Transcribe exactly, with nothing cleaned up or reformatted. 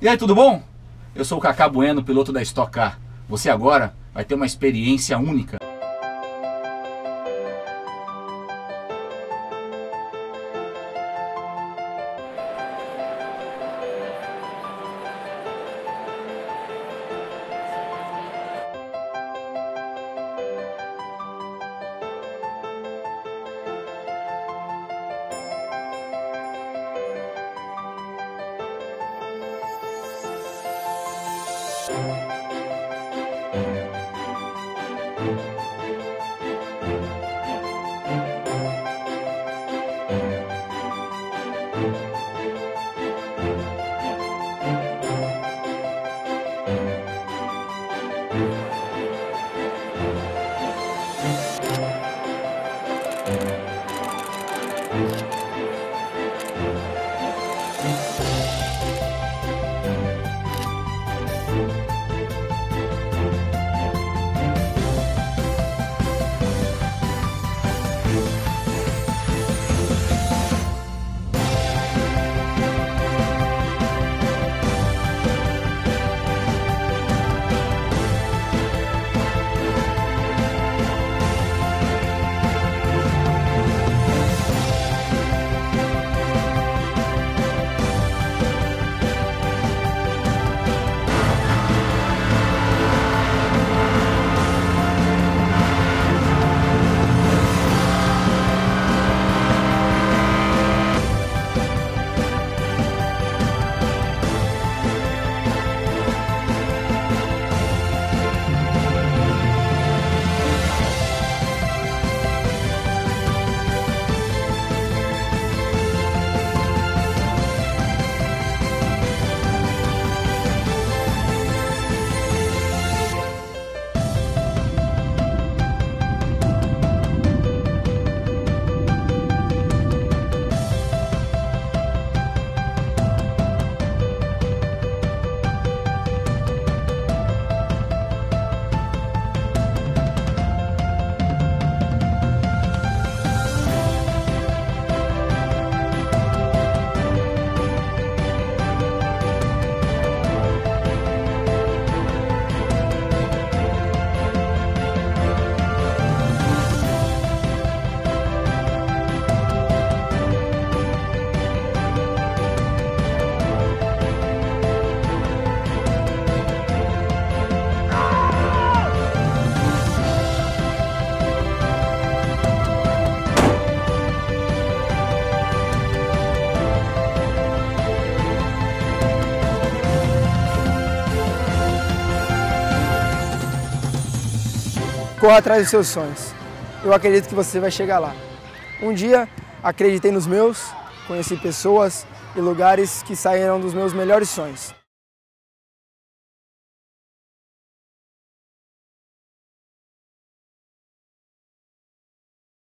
E aí, tudo bom? Eu sou o Cacá Bueno, piloto da Stock Car. Você agora vai ter uma experiência única. Corra atrás dos seus sonhos. Eu acredito que você vai chegar lá. Um dia, acreditei nos meus, conheci pessoas e lugares que saíram dos meus melhores sonhos.